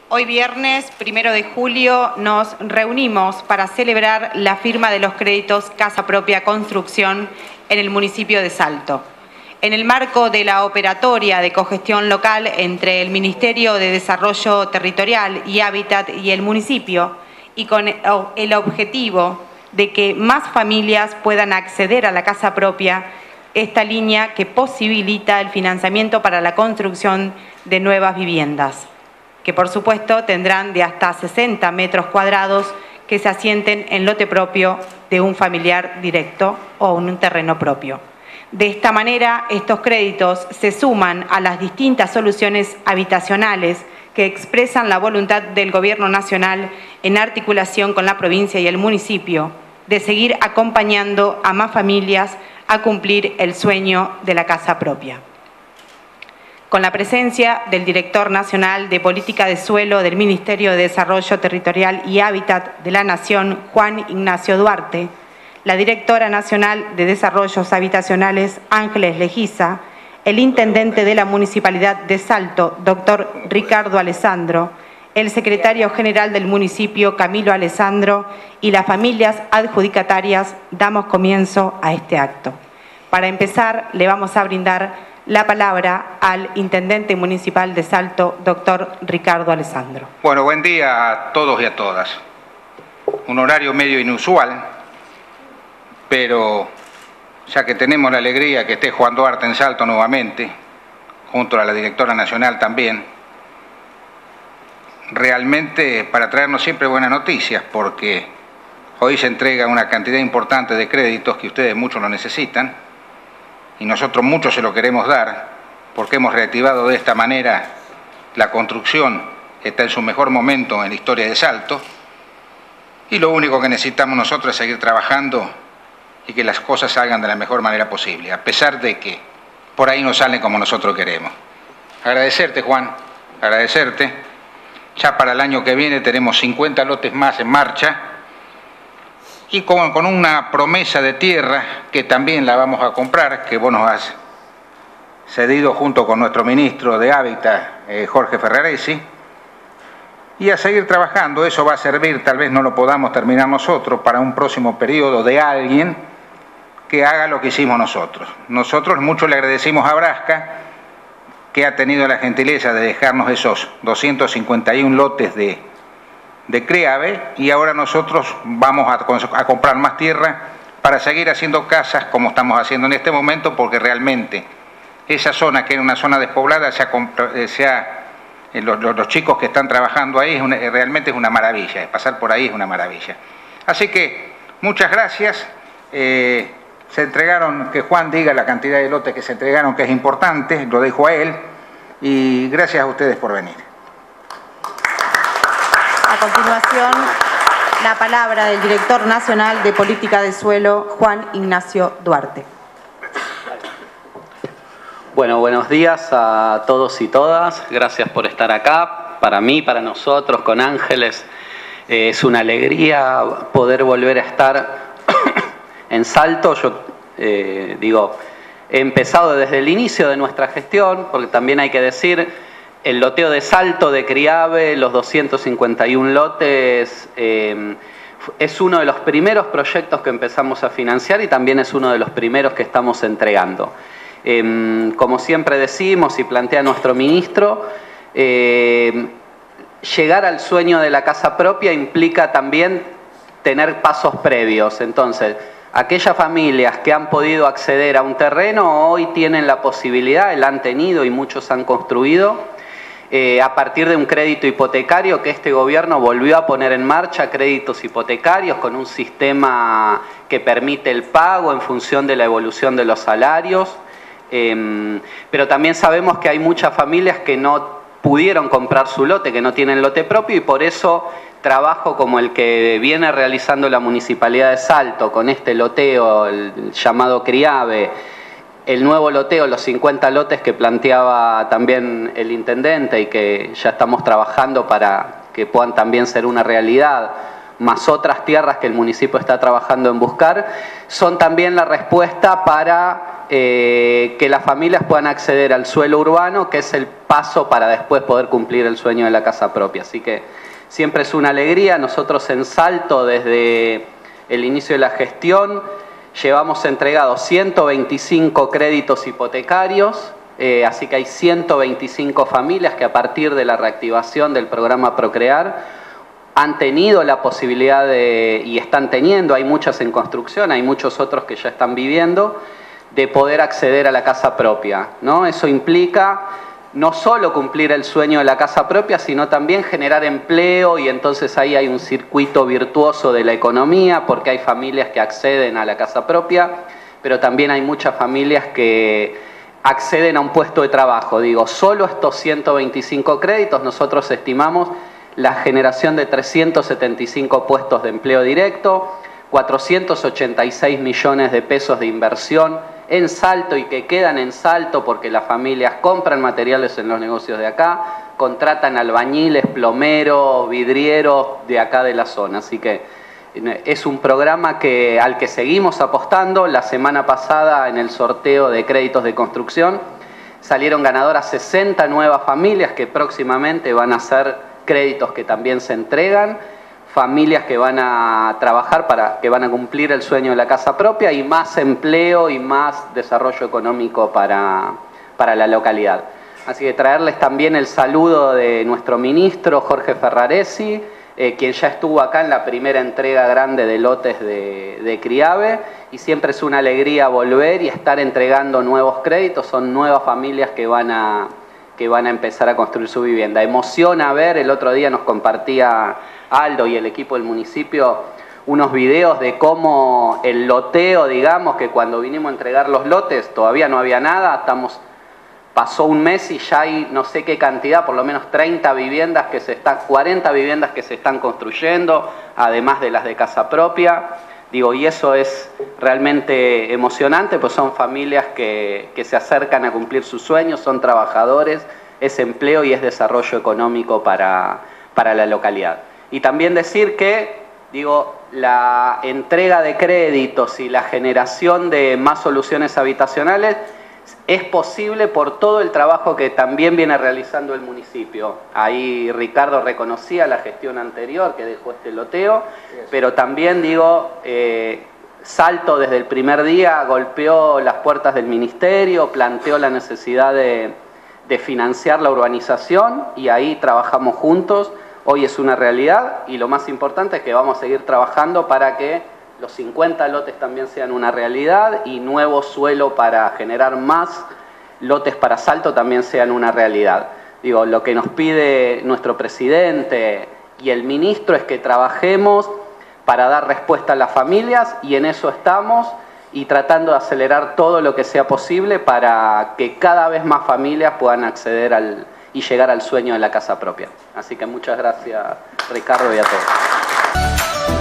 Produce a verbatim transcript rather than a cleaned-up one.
Hoy viernes, primero de julio, nos reunimos para celebrar la firma de los créditos Casa Propia Construcción en el municipio de Salto. En el marco de la operatoria de cogestión local entre el Ministerio de Desarrollo Territorial y Hábitat y el municipio, y con el objetivo de que más familias puedan acceder a la casa propia, esta línea que posibilita el financiamiento para la construcción de nuevas viviendas, que por supuesto tendrán de hasta sesenta metros cuadrados que se asienten en lote propio de un familiar directo o en un terreno propio. De esta manera, estos créditos se suman a las distintas soluciones habitacionales que expresan la voluntad del Gobierno Nacional en articulación con la provincia y el municipio de seguir acompañando a más familias a cumplir el sueño de la casa propia. Con la presencia del Director Nacional de Política de Suelo del Ministerio de Desarrollo Territorial y Hábitat de la Nación, Juan Ignacio Duarte, la Directora Nacional de Desarrollos Habitacionales, Ángeles Legiza, el Intendente de la Municipalidad de Salto, doctor Ricardo Alessandro, el Secretario General del municipio, Camilo Alessandro, y las familias adjudicatarias, damos comienzo a este acto. Para empezar, le vamos a brindar la palabra al Intendente Municipal de Salto, doctor Ricardo Alessandro. Bueno, buen día a todos y a todas. Un horario medio inusual, pero ya que tenemos la alegría que esté Juan Duarte en Salto nuevamente, junto a la Directora Nacional también, realmente para traernos siempre buenas noticias, porque hoy se entrega una cantidad importante de créditos que ustedes muchos lo necesitan, y nosotros muchos se lo queremos dar, porque hemos reactivado de esta manera la construcción, está en su mejor momento en la historia de Salto, y lo único que necesitamos nosotros es seguir trabajando y que las cosas salgan de la mejor manera posible, a pesar de que por ahí no salen como nosotros queremos. Agradecerte, Juan, agradecerte. Ya para el año que viene tenemos cincuenta lotes más en marcha, y con, con una promesa de tierra que también la vamos a comprar, que vos nos has cedido junto con nuestro ministro de Hábitat, eh, Jorge Ferraresi, y a seguir trabajando. Eso va a servir, tal vez no lo podamos terminar nosotros, para un próximo periodo de alguien que haga lo que hicimos nosotros. Nosotros mucho le agradecimos a Brasca, que ha tenido la gentileza de dejarnos esos doscientos cincuenta y uno lotes de de CREAVE, y ahora nosotros vamos a, a comprar más tierra para seguir haciendo casas como estamos haciendo en este momento, porque realmente esa zona, que era una zona despoblada, se ha, se ha, los, los chicos que están trabajando ahí, es una, realmente es una maravilla, pasar por ahí es una maravilla. Así que muchas gracias. Eh, se entregaron, que Juan diga la cantidad de lotes que se entregaron, que es importante, lo dejo a él, y gracias a ustedes por venir. A continuación, la palabra del Director Nacional de Política de Suelo, Juan Ignacio Duarte. Bueno, buenos días a todos y todas. Gracias por estar acá. Para mí, para nosotros, con Ángeles, eh, es una alegría poder volver a estar en Salto. Yo eh, digo, he empezado desde el inicio de nuestra gestión, porque también hay que decir, el loteo de Salto de CREAVE, los doscientos cincuenta y uno lotes, eh, es uno de los primeros proyectos que empezamos a financiar y también es uno de los primeros que estamos entregando. Eh, como siempre decimos y plantea nuestro ministro, eh, llegar al sueño de la casa propia implica también tener pasos previos. Entonces, aquellas familias que han podido acceder a un terreno hoy tienen la posibilidad, la han tenido y muchos han construido, Eh, a partir de un crédito hipotecario que este gobierno volvió a poner en marcha, créditos hipotecarios con un sistema que permite el pago en función de la evolución de los salarios, eh, pero también sabemos que hay muchas familias que no pudieron comprar su lote, que no tienen lote propio, y por eso trabajo como el que viene realizando la Municipalidad de Salto con este loteo, el llamado CREAVE, el nuevo loteo, los cincuenta lotes que planteaba también el Intendente y que ya estamos trabajando para que puedan también ser una realidad más otras tierras que el municipio está trabajando en buscar, son también la respuesta para eh, que las familias puedan acceder al suelo urbano, que es el paso para después poder cumplir el sueño de la casa propia. Así que siempre es una alegría. Nosotros en Salto, desde el inicio de la gestión, llevamos entregados ciento veinticinco créditos hipotecarios, eh, así que hay ciento veinticinco familias que a partir de la reactivación del programa Procrear han tenido la posibilidad de, y están teniendo, hay muchas en construcción, hay muchos otros que ya están viviendo, de poder acceder a la casa propia, ¿no? Eso implica no solo cumplir el sueño de la casa propia, sino también generar empleo, y entonces ahí hay un circuito virtuoso de la economía, porque hay familias que acceden a la casa propia, pero también hay muchas familias que acceden a un puesto de trabajo. Digo, solo estos ciento veinticinco créditos nosotros estimamos la generación de trescientos setenta y cinco puestos de empleo directo, cuatrocientos ochenta y seis millones de pesos de inversión en Salto y que quedan en Salto porque las familias compran materiales en los negocios de acá, contratan albañiles, plomeros, vidrieros de acá de la zona. Así que es un programa que, al que seguimos apostando. La semana pasada, en el sorteo de créditos de construcción, salieron ganadoras sesenta nuevas familias que próximamente van a ser créditos que también se entregan, familias que van a trabajar para que van a cumplir el sueño de la casa propia y más empleo y más desarrollo económico para, para la localidad. Así que traerles también el saludo de nuestro ministro Jorge Ferraresi, eh, quien ya estuvo acá en la primera entrega grande de lotes de, de Criave, y siempre es una alegría volver y estar entregando nuevos créditos. Son nuevas familias que van a que van a empezar a construir su vivienda. Emociona ver, el otro día nos compartía Aldo y el equipo del municipio unos videos de cómo el loteo, digamos, que cuando vinimos a entregar los lotes todavía no había nada, estamos, pasó un mes y ya hay no sé qué cantidad, por lo menos treinta viviendas que se están, cuarenta viviendas que se están construyendo, además de las de casa propia. Digo, y eso es realmente emocionante, pues son familias que, que se acercan a cumplir sus sueños, son trabajadores, es empleo y es desarrollo económico para, para la localidad. Y también decir que, digo, la entrega de créditos y la generación de más soluciones habitacionales es posible por todo el trabajo que también viene realizando el municipio. Ahí Ricardo reconocía la gestión anterior que dejó este loteo, pero también, digo, eh, Salto desde el primer día golpeó las puertas del ministerio, planteó la necesidad de, de financiar la urbanización y ahí trabajamos juntos. Hoy es una realidad y lo más importante es que vamos a seguir trabajando para que los cincuenta lotes también sean una realidad y nuevo suelo para generar más lotes para Salto también sean una realidad. Digo, lo que nos pide nuestro presidente y el ministro es que trabajemos para dar respuesta a las familias y en eso estamos, y tratando de acelerar todo lo que sea posible para que cada vez más familias puedan acceder al, y llegar al sueño de la casa propia. Así que muchas gracias, Ricardo, y a todos.